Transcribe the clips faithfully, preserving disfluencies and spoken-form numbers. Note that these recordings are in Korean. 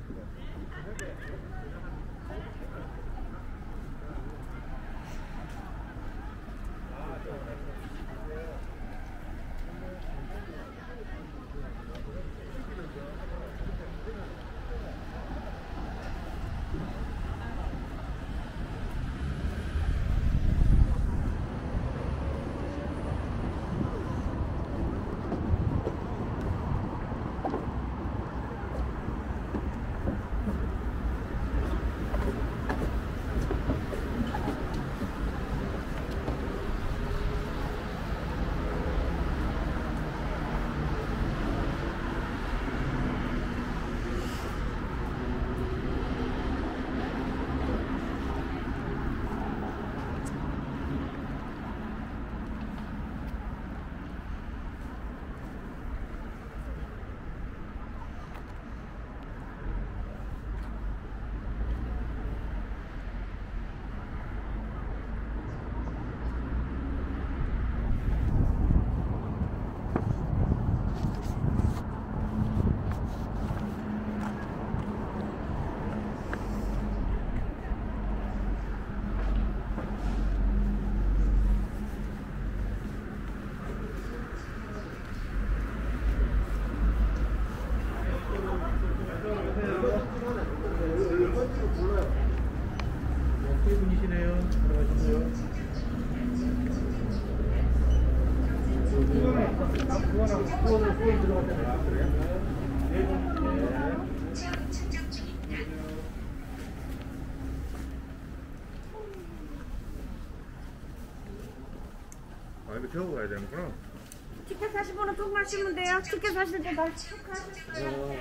아, 이거 저거 가야 되는구나. 티켓 사실 분은 조금만 쉬면 돼요. 티켓 사실 때 날 체크하셨어요. 어.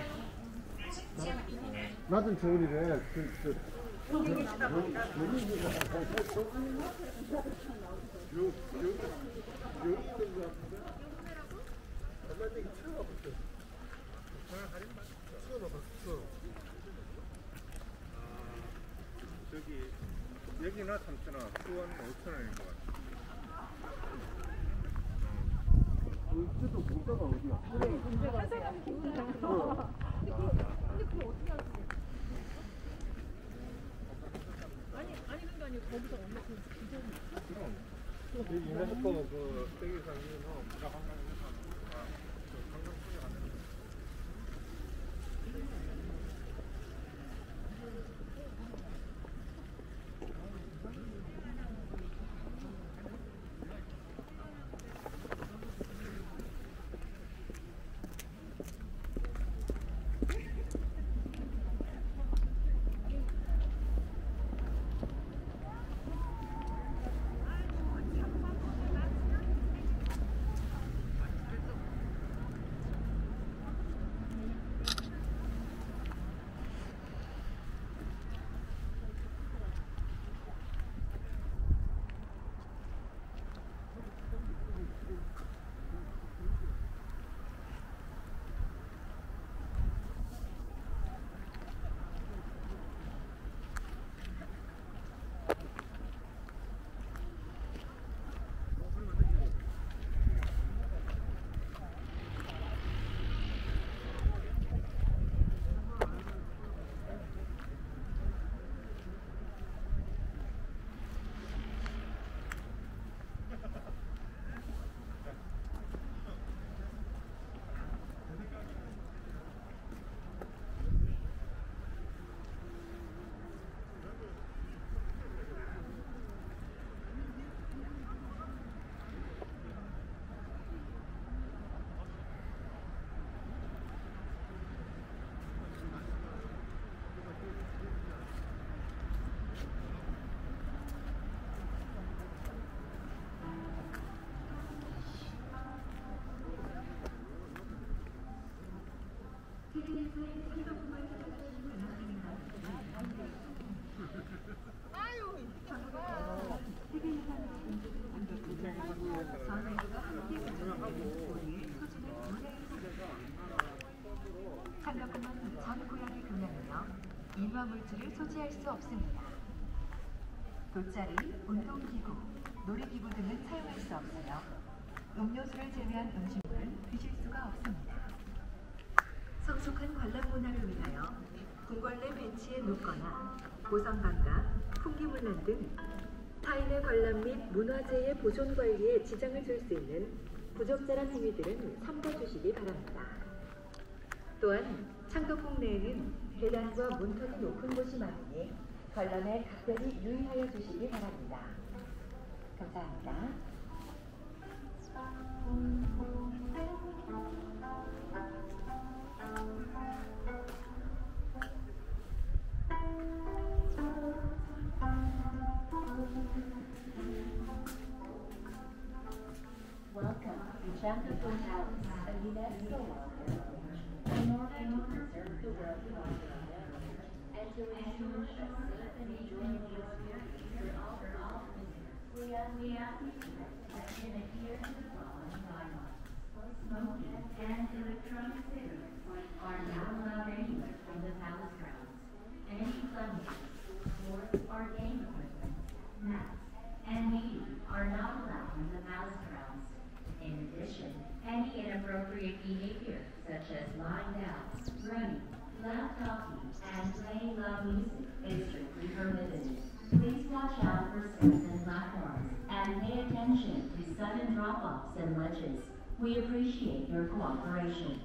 낮은 저울이래. 그, 그, 여기 계시다 보니까. 저기 여기나 삼천 원, 수원 오천 원인 것 같아. 이쪽도 문자가 어디야? 그래, 문제가 어디야? 어. 근데 그걸 어떻게 할 수 있어? 아니, 아니 그게 아니고 거기서 얼마 그 기존이 있어? 그럼. 여기 인간적거 그 세계상 이거는 문화 관광에서 관광 소개 안 되는 거. 산업금은 전 구역이 금연이며 인화물질을 소지할 수 없습니다. 돗자리, 운동기구, 놀이기구 등은 사용할 수 없으며 음료수를 제외한 음식물은 드실 수가 없습니다. 성숙한 관람 문화를 위하여 궁궐 내 벤치에 눕거나 고성감각, 풍기문란 등 타인의 관람 및 문화재의 보존 관리에 지장을 줄 수 있는 부적절한 행위들은 삼가 주시기 바랍니다. 또한 창덕궁 내에는 계단과 문턱이 높은 곳이 많으니 관람에 각별히 유의하여 주시기 바랍니다. 감사합니다. Welcome to Chandrapur House, a UNESCO wonder, in order to preserve the world wonderland and to ensure a safe and enjoyable experience for all all visitors. We ask we ask you to adhere to the following guidelines. Smoking and electronic cigarettes are not allowed anywhere from the palace grounds. Any fundraisers, sports or game equipment, snacks, and meetings are not allowed in the palace grounds. In addition, any inappropriate behavior, such as lying down, running, loud talking, and playing loud music, is strictly prohibited. Please watch out for steps and platforms, and pay attention to sudden drop-offs and ledges. We appreciate your cooperation.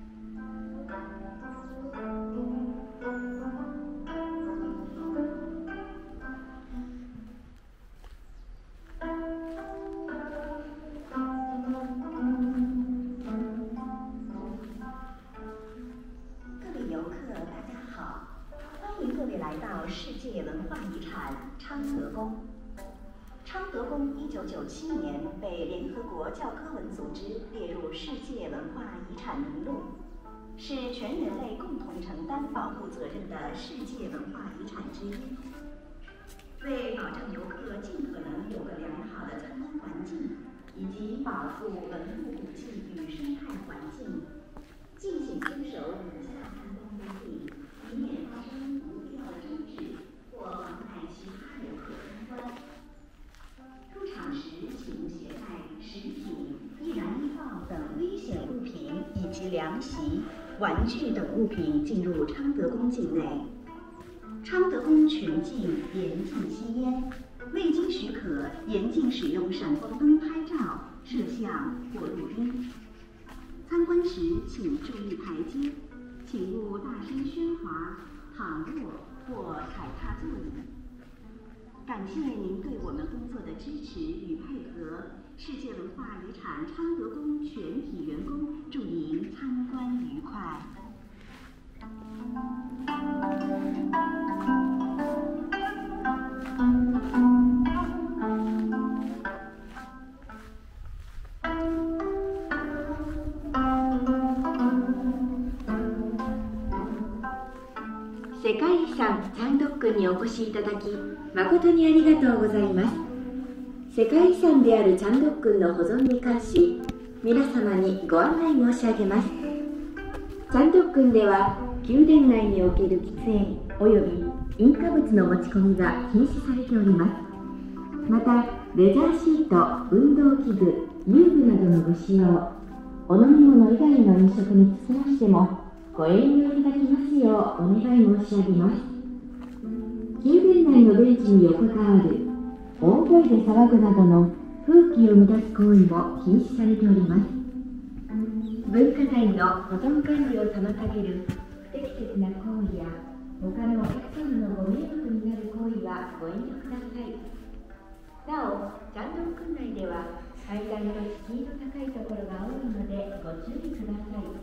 到世界文化遗产昌德宫。昌德宫一九九七年被联合国教科文组织列入世界文化遗产名录，是全人类共同承担保护责任的世界文化遗产之一。为保证游客尽可能有个良好的参观环境，以及保护文物古迹与生态环境，敬请遵守以下参观规定，以免发生不必要的争执或妨碍其他游客参观。入场时请勿携带食品、易燃易爆等危险物品以及凉席、玩具等物品进入昌德宫境内。昌德宫全境严禁吸烟，未经许可严禁使用闪光灯拍照、摄像或录音。参观时请注意台阶，请勿大声喧哗、躺卧或踩踏座椅。感谢您对我们工作的支持与配合。世界文化遗产昌德宫全体员工祝您参观愉快。 世界遺産チャンドックンにお越しいただき誠にありがとうございます。世界遺産であるチャンドックンの保存に関し皆様にご案内申し上げます。チャンドックンでは宮殿内における喫煙および引火物の持ち込みが禁止されております。またレジャーシート、運動器具、遊具などのご使用、お飲み物以外の飲食につきましてもご遠慮いただきますようお願い申し上げます。宮殿内のベンチに横たわる、大声で騒ぐなどの風紀を乱す行為も禁止されております。文化財の保存管理を妨げる不適切な行為や他のお客様のご迷惑になる行為はご遠慮ください。なお、チャンドックン内では階段と敷居の高いところが多いのでご注意ください。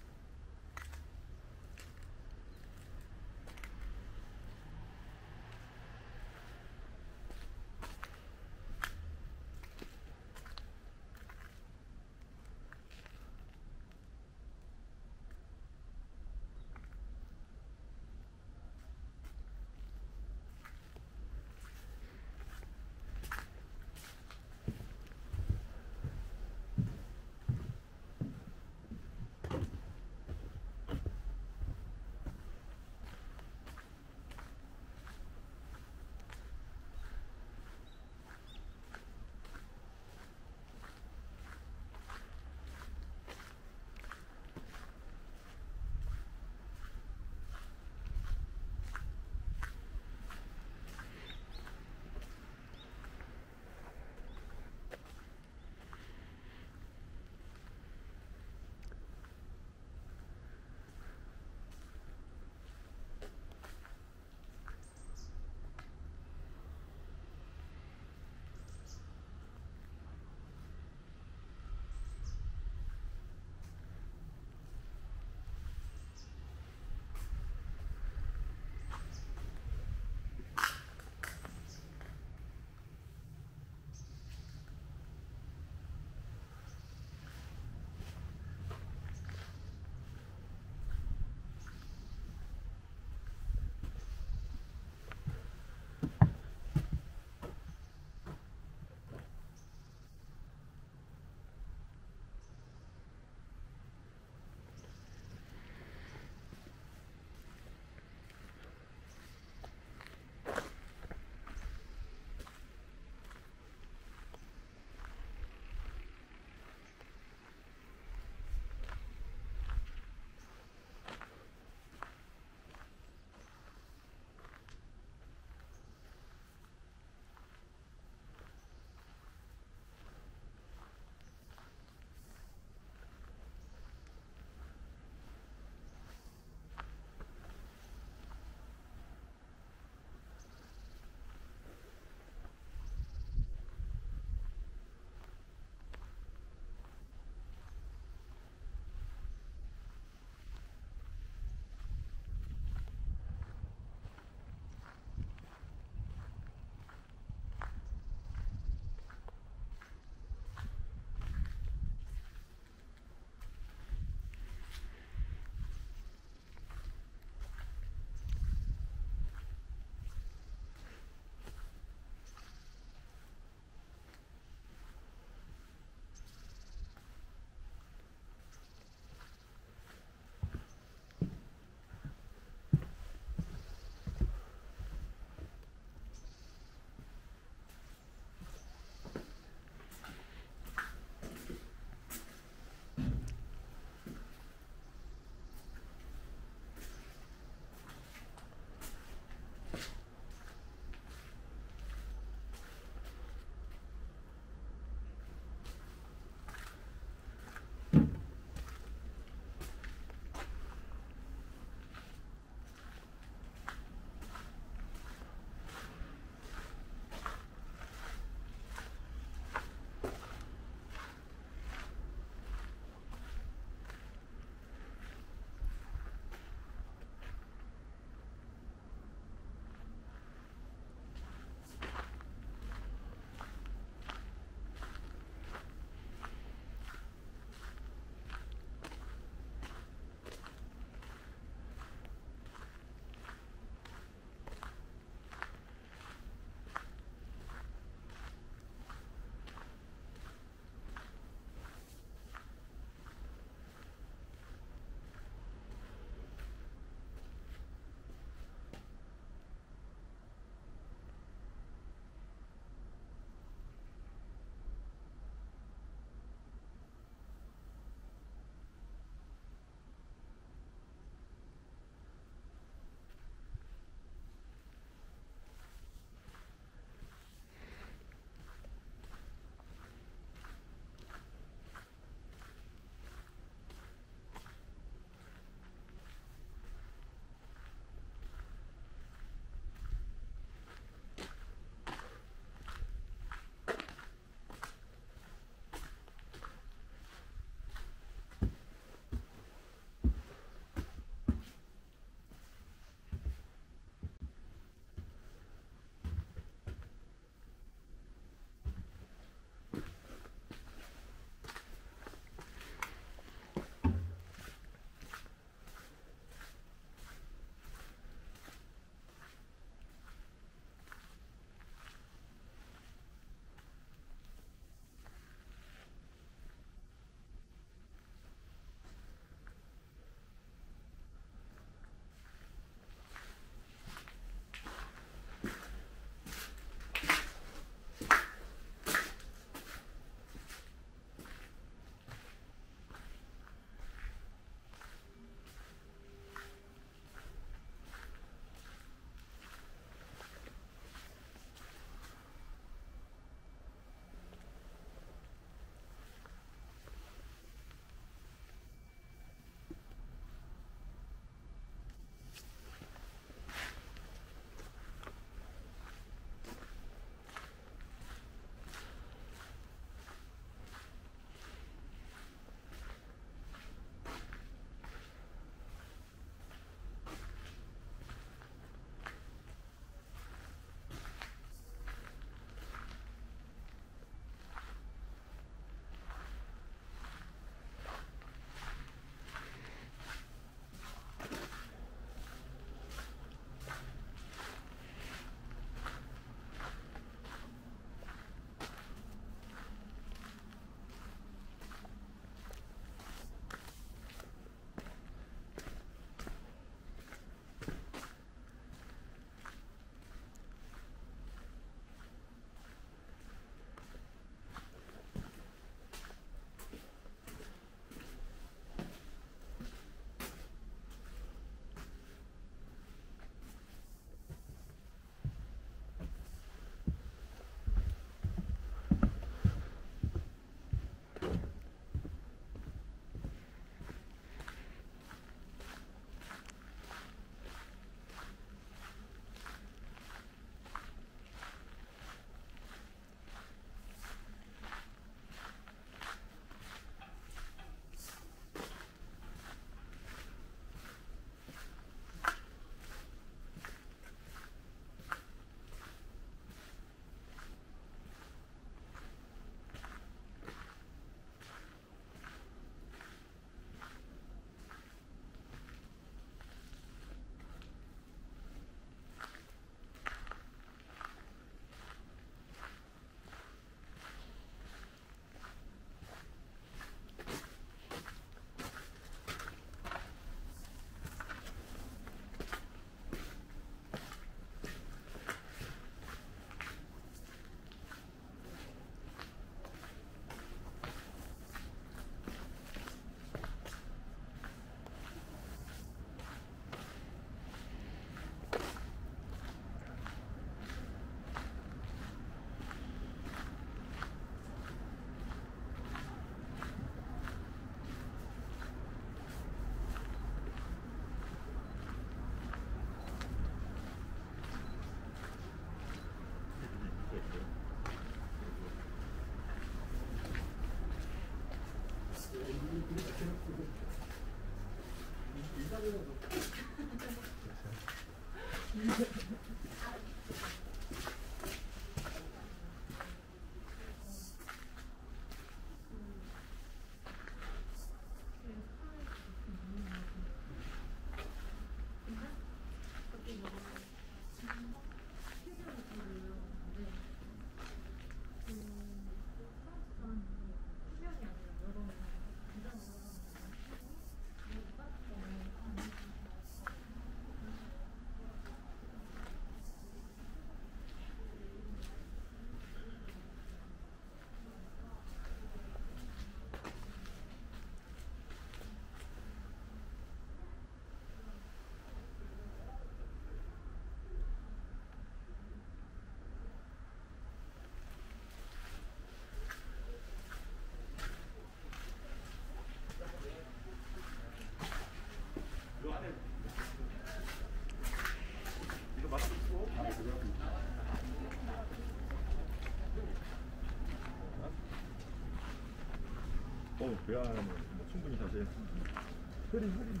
어, 그 안에 뭐 충분히 사실 흐린 흐린데.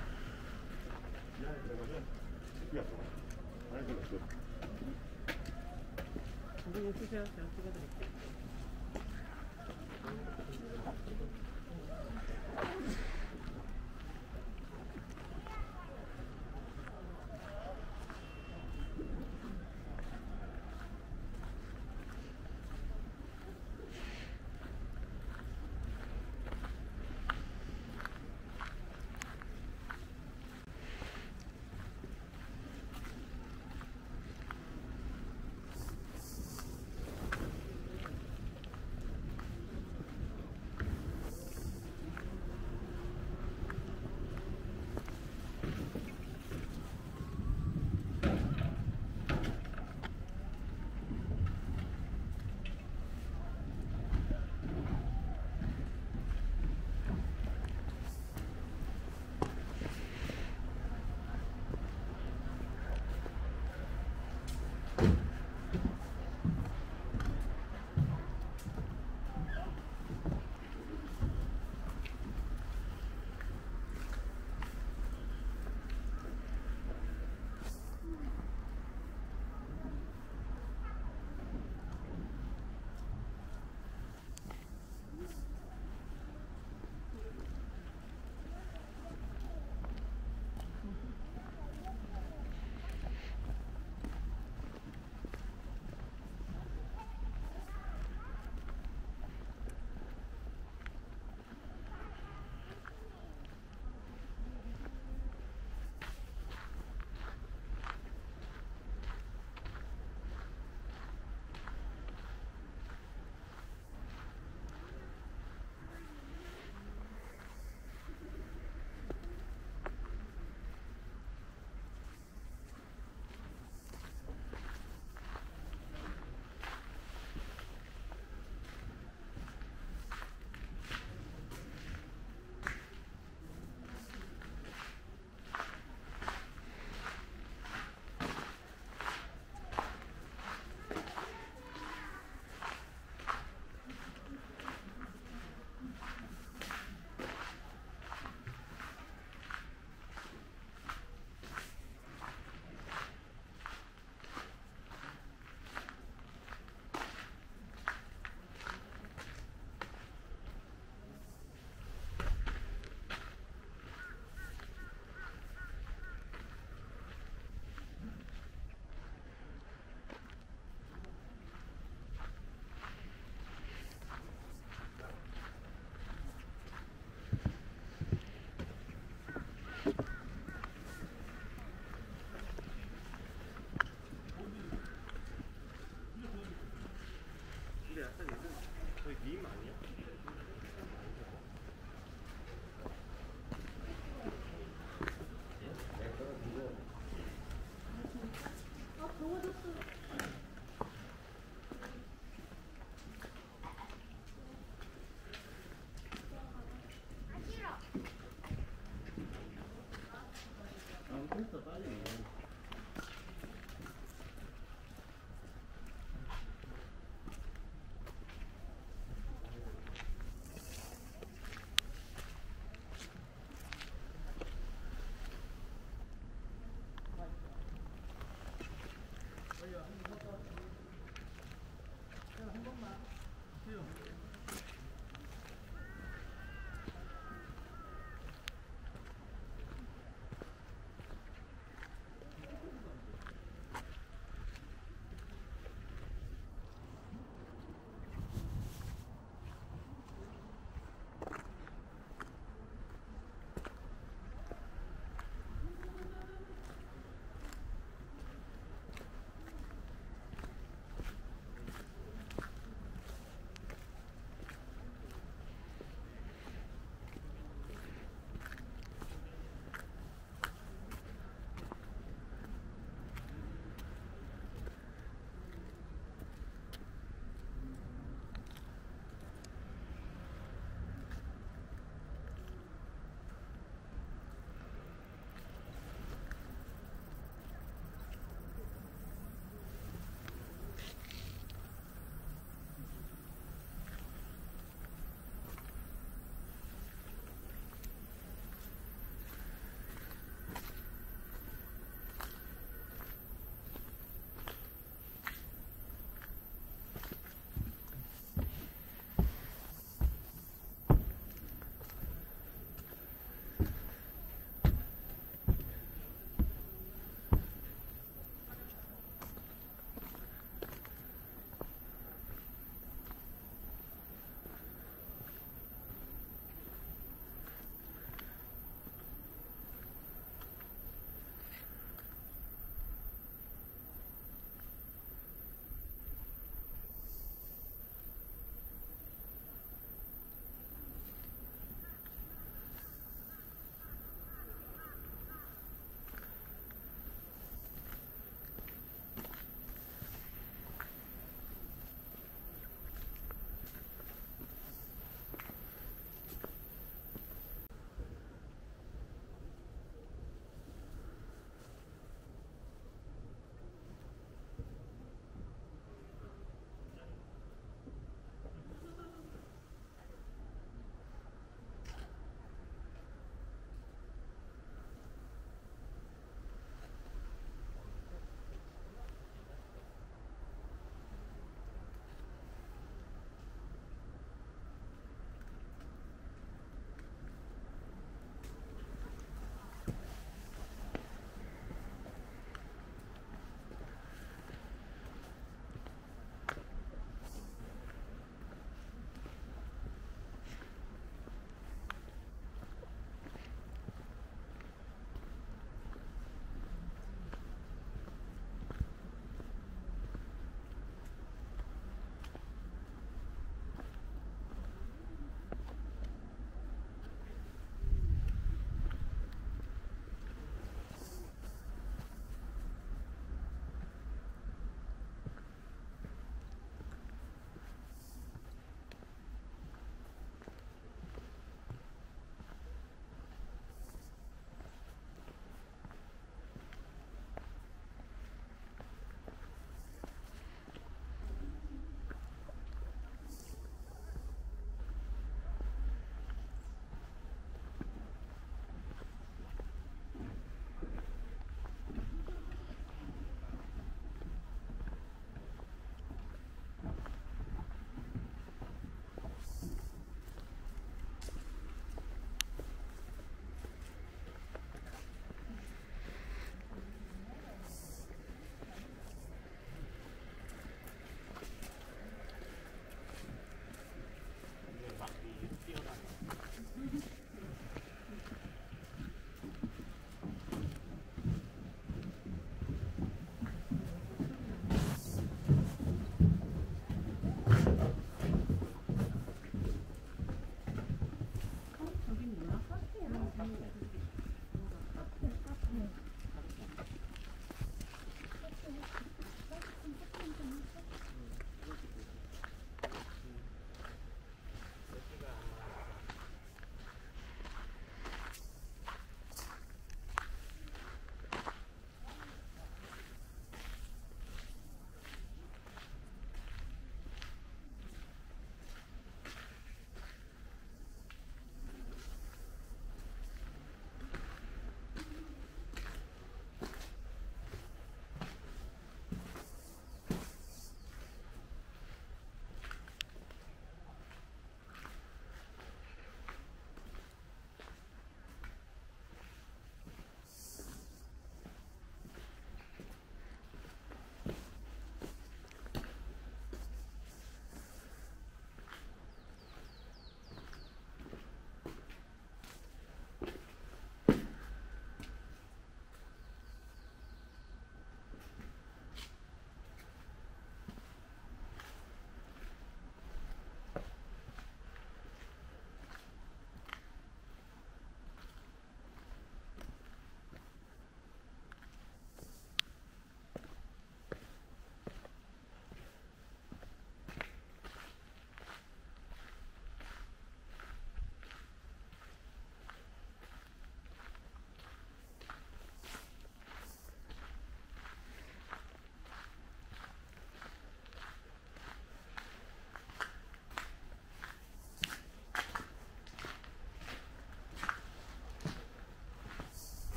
이 안에 들어가면 식기가 좋아. 안에 들어가. 선생님 쓰세요. 제가 찍어드릴게요.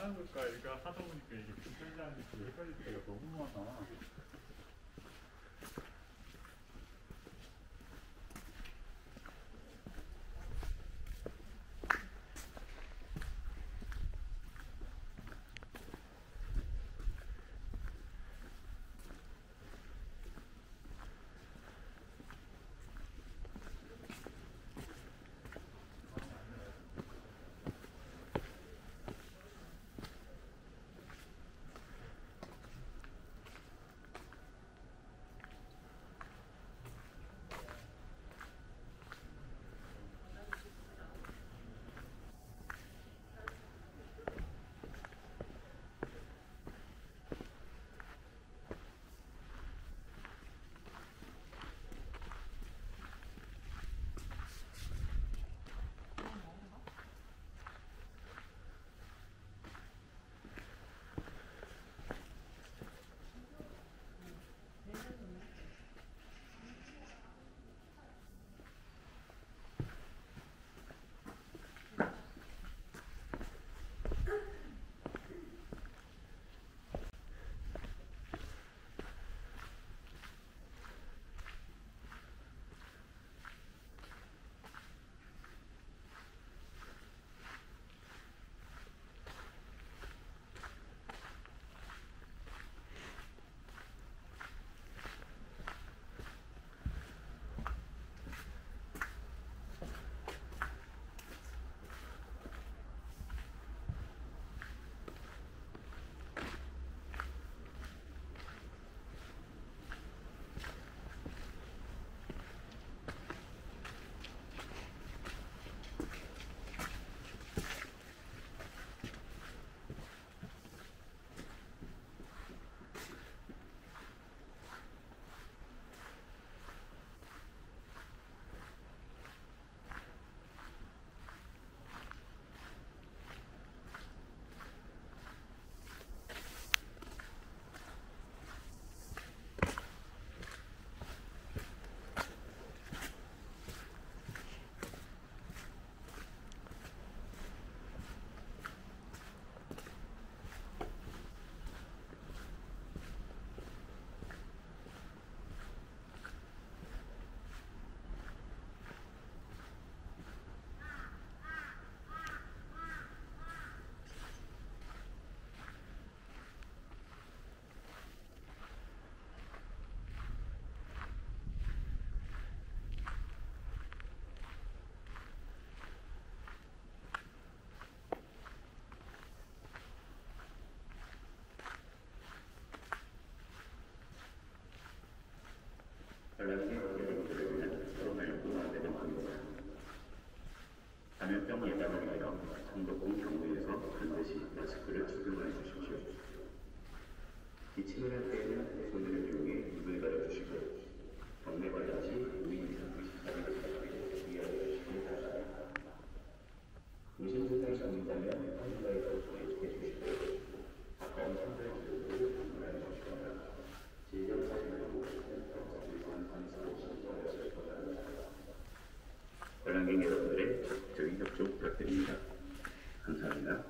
하는 걸까 이거 하다 보니까 이게 불편하는 게 헷갈릴 때가 너무 많아. 감염병 예방을 위하여 장독공 경로에서 반드시 마스크를 착용해 주십시오. 기침을 할 때에는 손을 이용해 입을 가려주시고 경내 관련 시 무인 이상 의식하는 주의하여 주시기 바랍니다. 의심 증상이 있다면 환자에서 소개해 주시고 가까운 상대 기록을 방문해 주시거나 질병 사진으로 관람객 여러분들의 적극적인 협조 부탁드립니다. 감사합니다.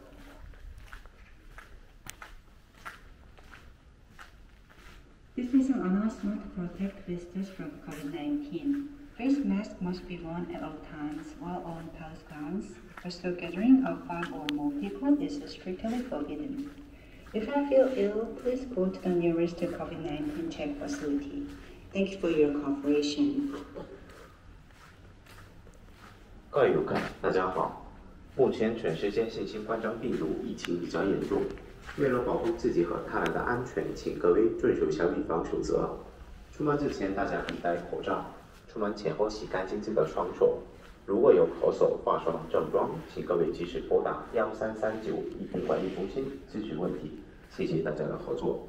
This is an announcement to protect visitors from COVID nineteen. Face masks must be worn at all times while on palace grounds. Also, gathering of five or more people is strictly forbidden. If you feel ill, please go to the nearest COVID nineteen check facility. Thank you for your cooperation. 各位游客，大家好。目前全世界新型冠状病毒疫情比较严重，为了保护自己和他人的安全，请各位遵守小预防守则。出门之前大家可以戴口罩，出门前后洗干净自己的双手。如果有咳嗽、发烧等症状，请各位及时拨打幺三三九疫情管理中心咨询问题。谢谢大家的合作。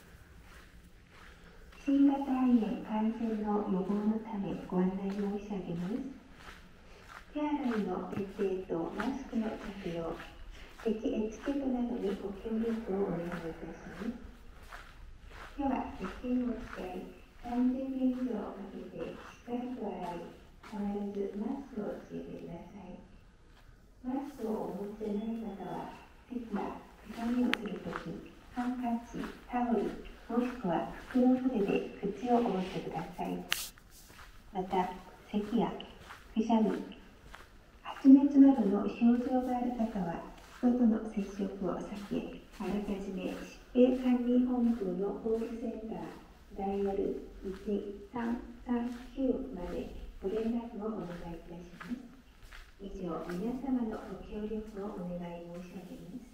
新型肺炎感染の予防のためご案内申し上げます。手洗いの徹底とマスクの着用、咳エチケットなどにご協力をお願いいたします。では、石鹸を使い、さんじゅうびょう以上かけてしっかりと洗い、必ずマスクをつけてください。マスクをお持ちでない方は、席は髪をするとき、ハンカチ、タオル、もしくは服の袖で口を覆ってください。また、咳やくしゃみ、発熱などの症状がある方は、人との接触を避け、あらかじめ疾病管理本部のコールセンター、ダイヤルいちさんさんきゅうまでご連絡をお願いいたします。以上、皆様のご協力をお願い申し上げます。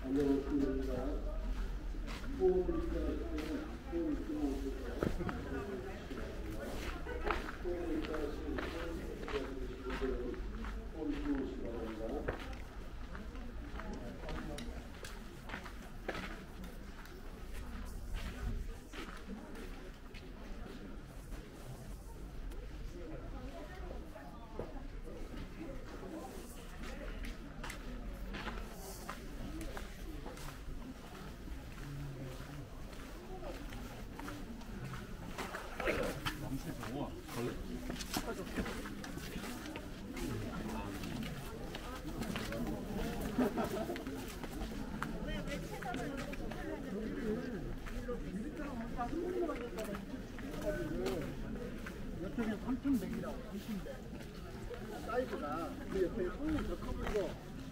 옆에는 삼천백이라고 삼천백 사이즈가 그 옆에 손이 더 커보이고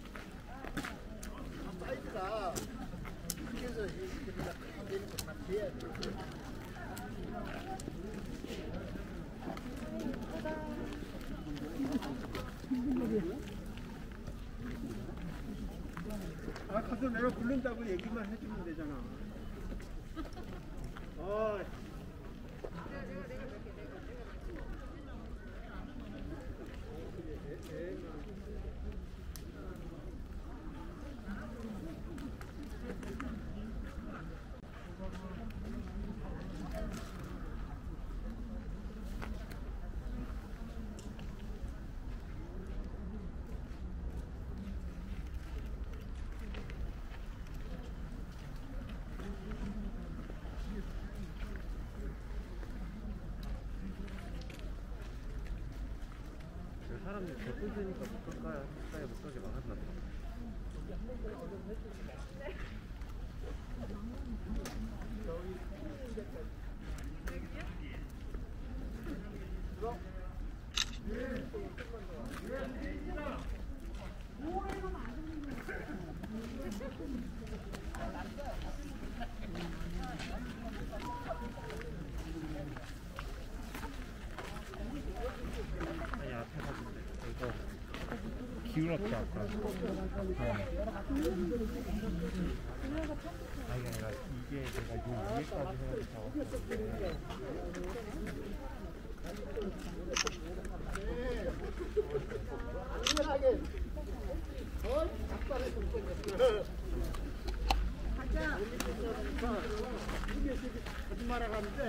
사이즈가 그래서 이렇게 그냥 안 되는 거다 돼야 돼. 아, 가서 내가 부른다고 얘기만 해주면 되잖아. 어. 사람들이 대꾸 되니까 못 갈까요? 가까이 못 가게 막았나 봐. 기울었지 아까. 아니 아니라 이게 내가 요 위에까지 해가지고 안전하게 어? 작발했으면 좋겠어. 가자. 이게 지금 거짓말하고 하는데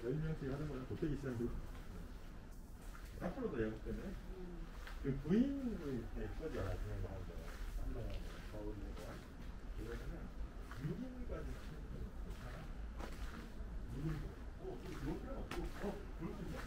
열 명씩 하는 거는 도태기 시장도 앞으로도 예고 때문에 그 부인의 예쁘지 않아지는 거 하는데 한번 서울이고 그러면은 유기까지 유기고 어, 그럴 필요 없고 어, 그럴 수 있나?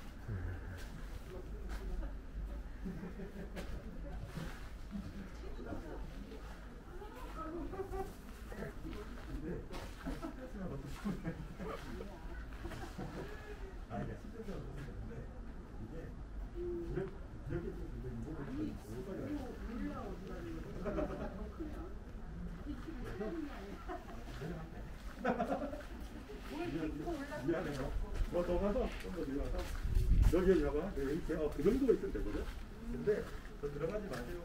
미안해요. 뭐 더 가서 좀 더 들어가서 여기 여봐 여기 어, 그 정도 있으면 되거든. 근데 더 들어가지 마세요.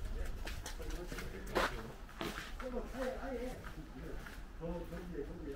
아예 아예 더 거기에 거기에.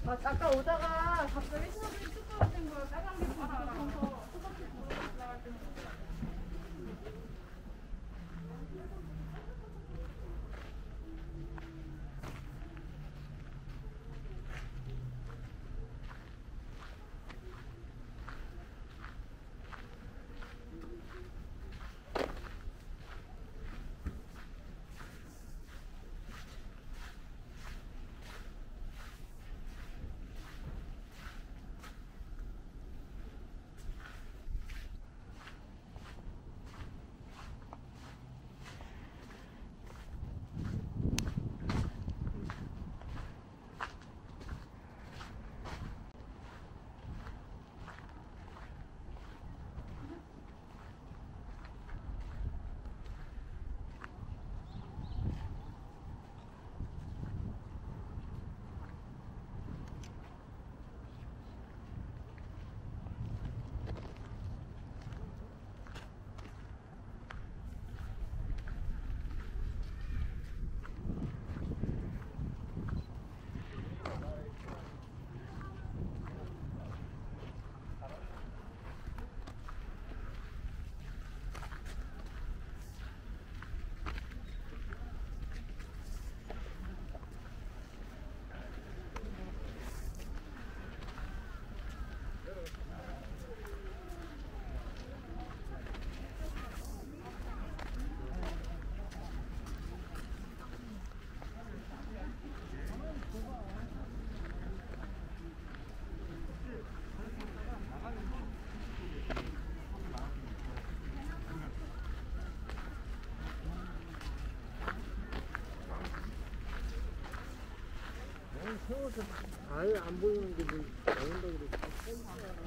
아, 아까 오다가 갑자기 수업이 뚝 떨어진 거야. 빨간 게 붙어서 수업이 올라갈 때. 세워서 아예 안 보이는 게 뭐 나온다 그랬지.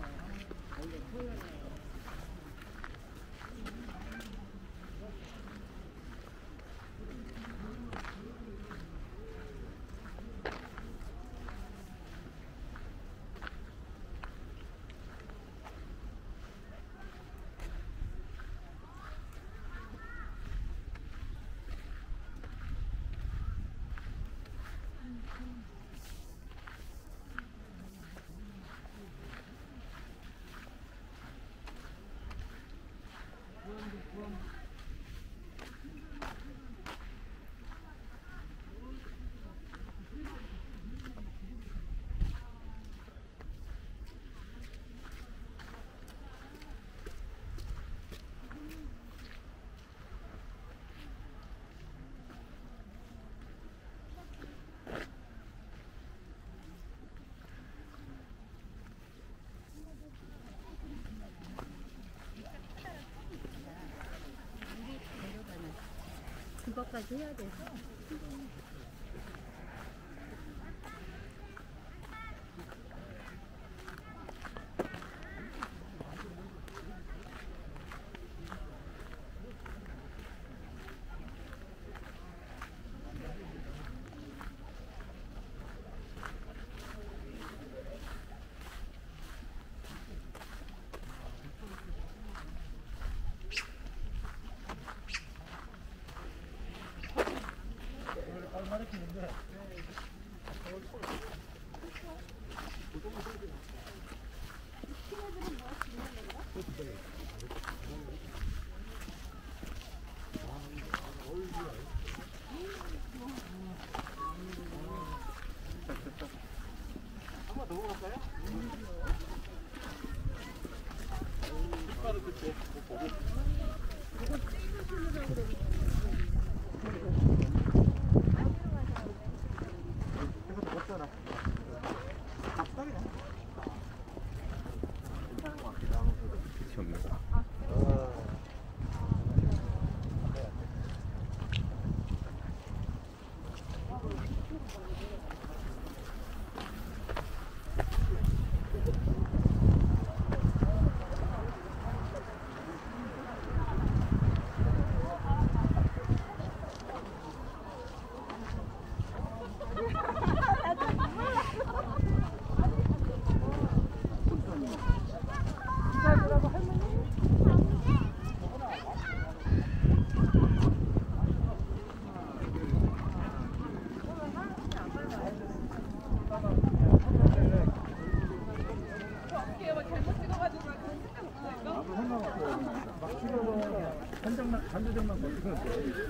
그것까지 해야 돼서. 한번 더 먹을까요? 숟가락 그때 보고. 이거 더 먹잖아. 닭다리네. 괜찮은 것 같기도 하고. 그렇지 없네. 그러니까